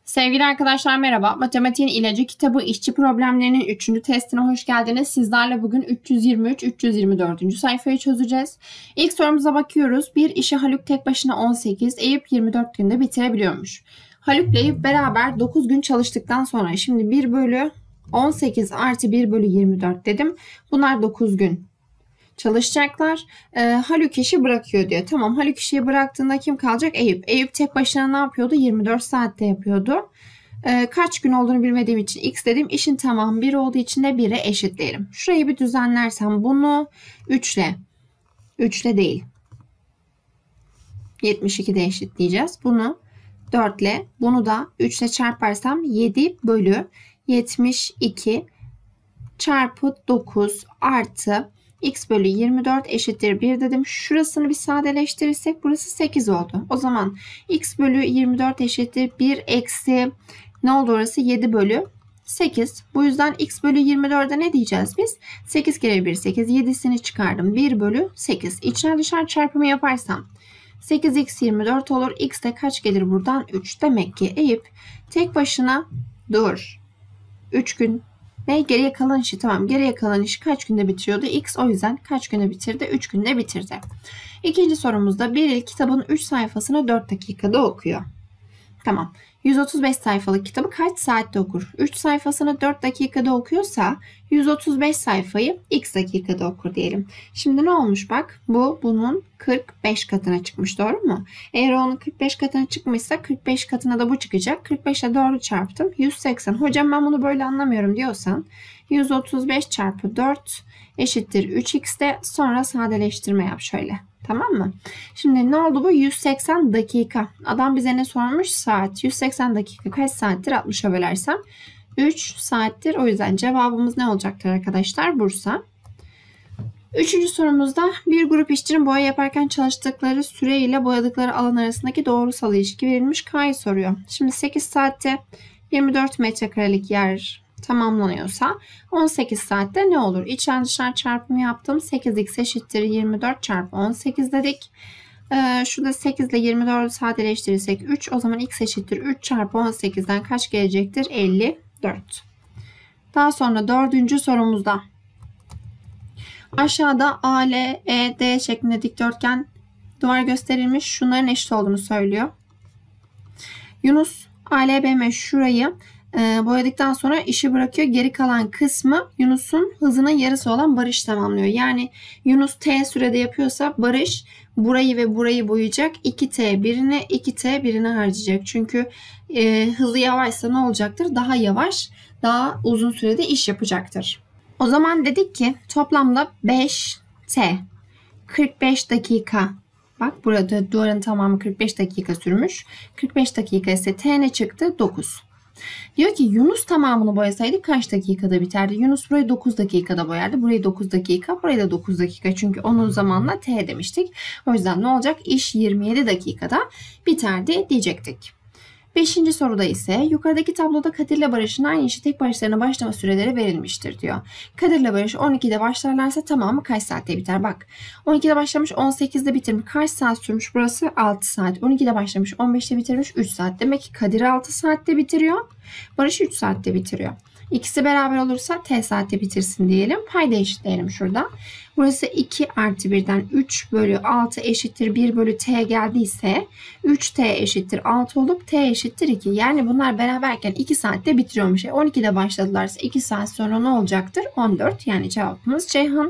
Sevgili arkadaşlar merhaba. Matematiğin İlacı kitabı işçi problemlerinin 3. testine hoş geldiniz. Sizlerle bugün 323-324. sayfayı çözeceğiz. İlk sorumuza bakıyoruz. Bir işi Haluk tek başına 18, Eyüp 24 günde bitirebiliyormuş. Haluk'la Eyüp beraber 9 gün çalıştıktan sonra şimdi 1 bölü 18 artı 1 bölü 24 dedim. Bunlar 9 gün çalışacaklar. Haluk işi bırakıyor diyor. Tamam, Haluk işi bıraktığında kim kalacak? Eyüp. Eyüp tek başına ne yapıyordu? 24 saatte yapıyordu. Kaç gün olduğunu bilmediğim için x dedim. İşin tamamı 1 olduğu için de 1'e eşitleyelim. Şurayı bir düzenlersem bunu 3 ile değil 72'de eşitleyeceğiz. Bunu 4 ile, bunu da 3 ile çarparsam 7 bölü 72 çarpı 9 artı x bölü 24 eşittir 1 dedim. Şurasını bir sadeleştirirsek burası 8 oldu. O zaman x bölü 24 eşittir 1 eksi ne oldu orası? 7 bölü 8. Bu yüzden x bölü 24'e ne diyeceğiz biz? 8 kere 1 8. 7'sini çıkardım. 1 bölü 8. İçler dışarı çarpımı yaparsam 8x 24 olur. X de kaç gelir buradan? 3. Demek ki Eyüp tek başına 3 gün ve geriye kalan işi, tamam, geriye kalan işi kaç günde bitiriyordu? X, o yüzden kaç günde bitirdi? 3 günde bitirdi. İkinci sorumuzda bir kitabın 3 sayfasını 4 dakikada okuyor. Tamam. 135 sayfalık kitabı kaç saatte okur? 3 sayfasını 4 dakikada okuyorsa 135 sayfayı x dakikada okur diyelim. Şimdi ne olmuş bak? Bu bunun 45 katına çıkmış, doğru mu? Eğer onun 45 katına çıkmışsa 45 katına da bu çıkacak. 45 ile 4'ü çarptım. 180. Hocam ben bunu böyle anlamıyorum diyorsan 135 çarpı 4 eşittir 3x'te, sonra sadeleştirme yap şöyle. Tamam mı? Şimdi ne oldu bu? 180 dakika. Adam bize ne sormuş? Saat. 180 dakika kaç saattir? 60'a bölersem 3 saattir. O yüzden cevabımız ne olacaktır arkadaşlar? Bursa. Üçüncü sorumuzda bir grup işçinin boya yaparken çalıştıkları süre ile boyadıkları alan arasındaki doğrusal ilişki verilmiş. K'yı soruyor. Şimdi 8 saatte 24 metrekarelik yer tamamlanıyorsa 18 saatte ne olur? İçler dışlar çarpımı yaptım. 8x eşittir 24 çarpı 18 dedik. Şurada 8 ile 24'ü sadeleştirirsek 3. O zaman x eşittir 3 çarpı 18'den kaç gelecektir? 54. Daha sonra dördüncü sorumuzda aşağıda A, L, E, D şeklinde dikdörtgen duvar gösterilmiş. Şunların eşit olduğunu söylüyor. Yunus A, L, B, M şurayı boyadıktan sonra işi bırakıyor. Geri kalan kısmı Yunus'un hızının yarısı olan Barış tamamlıyor. Yani Yunus T sürede yapıyorsa Barış burayı ve burayı boyayacak. 2T birini, 2T birini harcayacak. Çünkü hızı yavaşsa ne olacaktır? Daha yavaş, daha uzun sürede iş yapacaktır. O zaman dedik ki toplamda 5T 45 dakika. Bak burada duvarın tamamı 45 dakika sürmüş. 45 dakika ise T ne çıktı? 9. Diyor ki Yunus tamamını boyasaydı kaç dakikada biterdi? Yunus burayı 9 dakikada boyardı. Burayı 9 dakika, burayı da 9 dakika. Çünkü onun zamanla T demiştik. O yüzden ne olacak? İş 27 dakikada biterdi diyecektik. Beşinci soruda ise yukarıdaki tabloda Kadir ile Barış'ın aynı işi tek başlarına başlama süreleri verilmiştir diyor. Kadir ile Barış 12'de başlarlarsa tamamı kaç saatte biter? Bak 12'de başlamış, 18'de bitirmiş. Kaç saat sürmüş burası? 6 saat. 12'de başlamış, 15'te bitirmiş, 3 saat. Demek ki Kadir 6 saatte bitiriyor. Barış 3 saatte bitiriyor. İkisi beraber olursa T saatte bitirsin diyelim. Payda eşitleyelim şurada. Burası 2 artı 1'den 3 bölü 6 eşittir 1 bölü T geldiyse 3T eşittir 6 olup T eşittir 2. Yani bunlar beraberken 2 saatte bitiriyormuş. 12'de başladılarsa 2 saat sonra ne olacaktır? 14. Yani cevabımız Ceyhan.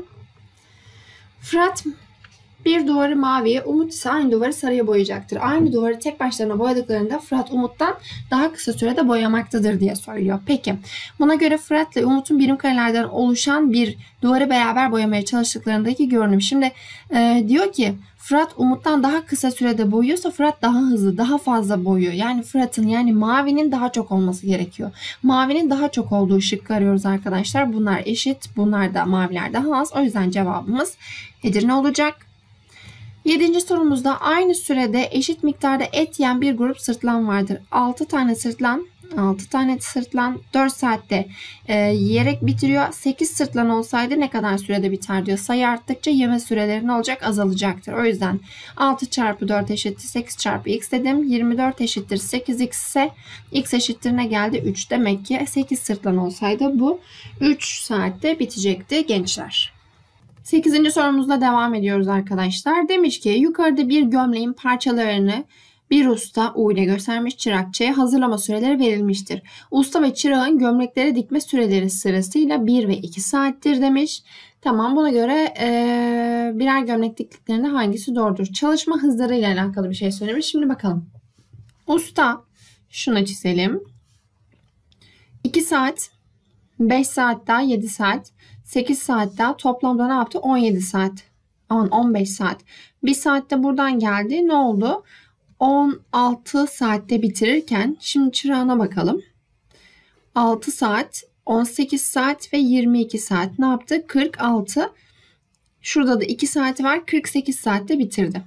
Fırat bir duvarı maviye, Umut ise aynı duvarı sarıya boyayacaktır. Aynı duvarı tek başlarına boyadıklarında Fırat Umut'tan daha kısa sürede boyamaktadır diye söylüyor. Peki buna göre Fırat ile Umut'un birim karelerden oluşan bir duvarı beraber boyamaya çalıştıklarındaki görünüm. Şimdi diyor ki Fırat Umut'tan daha kısa sürede boyuyorsa Fırat daha hızlı, daha fazla boyuyor. Yani Fırat'ın, yani mavinin daha çok olması gerekiyor. Mavinin daha çok olduğu şıkkı arıyoruz arkadaşlar. Bunlar eşit, bunlar da, maviler daha az. O yüzden cevabımız Edirne olacak. 7. sorumuzda aynı sürede eşit miktarda et yiyen bir grup sırtlan vardır. 6 tane sırtlan 6 tane sırtlan 4 saatte yiyerek bitiriyor. 8 sırtlan olsaydı ne kadar sürede biter diyor. Sayı arttıkça yeme süreleri ne olacak? Azalacaktır. O yüzden 6 çarpı 4 eşittir 8 çarpı x dedim. 24 eşittir 8x ise x eşittir ne geldi? 3. Demek ki 8 sırtlan olsaydı bu 3 saatte bitecekti gençler. 8. sorumuzla devam ediyoruz arkadaşlar. Demiş ki yukarıda bir gömleğin parçalarını bir usta U ile göstermiş, çırakçıya hazırlama süreleri verilmiştir. Usta ve çırağın gömlekleri dikme süreleri sırasıyla 1 ve 2 saattir demiş. Tamam, buna göre birer gömlek diktiklerinde hangisi doğrudur? Çalışma hızları ile alakalı bir şey söylemiş. Şimdi bakalım. Usta, şunu çizelim. 2 saat, 5 saat daha 7 saat, 8 saat daha toplamda ne yaptı? 17 saat. Aman 15 saat. 1 saatte buradan geldi. Ne oldu? 16 saatte bitirirken şimdi çırağına bakalım. 6 saat, 18 saat ve 22 saat ne yaptı? 46. Şurada da 2 saati var. 48 saatte bitirdi.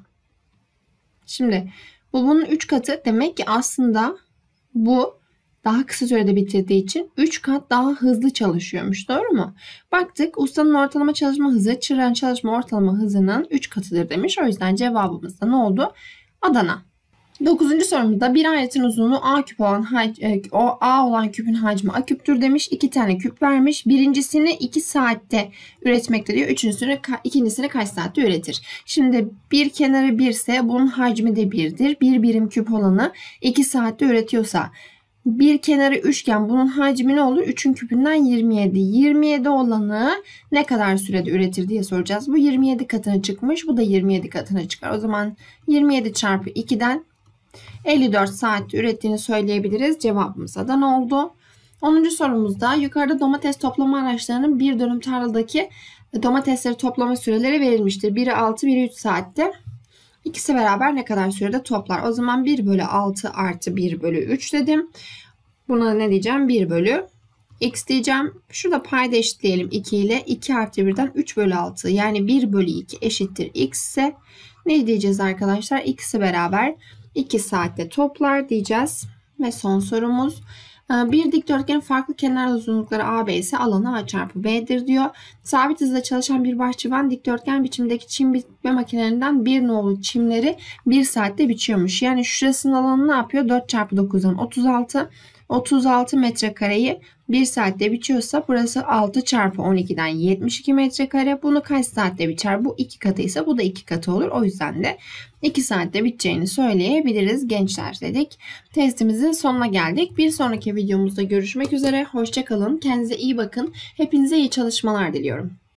Şimdi bu bunun 3 katı. Demek ki aslında bu daha kısa sürede bitirdiği için 3 kat daha hızlı çalışıyormuş. Doğru mu? Baktık, ustanın ortalama çalışma hızı çırağın çalışma ortalama hızının 3 katıdır demiş. O yüzden cevabımız da ne oldu? Adana. 9. sorumuzda bir aletin uzunluğu A küp olan A olan küpün hacmi A küptür demiş. 2 tane küp vermiş. Birincisini 2 saatte üretmekte diyor. İkincisini kaç saatte üretir? Şimdi bir kenarı 1 ise bunun hacmi de 1'dir. Bir birim küp olanı 2 saatte üretiyorsa bir kenarı üçgen, bunun hacmi ne olur? 3'ün küpünden 27. 27 olanı ne kadar sürede üretir diye soracağız. Bu 27 katına çıkmış. Bu da 27 katına çıkar. O zaman 27 çarpı 2'den 54 saatte ürettiğini söyleyebiliriz. Cevabımıza da ne oldu? 10. sorumuzda yukarıda domates toplama araçlarının bir dönüm tarladaki domatesleri toplama süreleri verilmiştir. Biri 6, biri 3 saatte. İkisi beraber ne kadar sürede toplar? O zaman 1 bölü 6 artı 1 bölü 3 dedim. Buna ne diyeceğim? 1 bölü x diyeceğim. Şurada payda eşitleyelim 2 ile. 2 artı 1'den 3 bölü 6. Yani 1 bölü 2 eşittir x ise ne diyeceğiz arkadaşlar? İkisi beraber 2 saatte toplar diyeceğiz. Ve son sorumuz. Bir dikdörtgenin farklı kenar uzunlukları AB ise alanı A çarpı B'dir diyor. Sabit hızla çalışan bir bahçıvan dikdörtgen biçimdeki çim biçme makinelerinden bir nolu çimleri 1 saatte biçiyormuş. Yani şurasının alanı ne yapıyor? 4 çarpı 9'dan 36. 36 metrekareyi 1 saatte biçiyorsa burası 6 çarpı 12'den 72 metrekare. Bunu kaç saatte biçer? Bu 2 katı ise bu da 2 katı olur. O yüzden de 2 saatte biteceğini söyleyebiliriz gençler dedik. Testimizin sonuna geldik. Bir sonraki videomuzda görüşmek üzere. Hoşça kalın. Kendinize iyi bakın. Hepinize iyi çalışmalar diliyorum.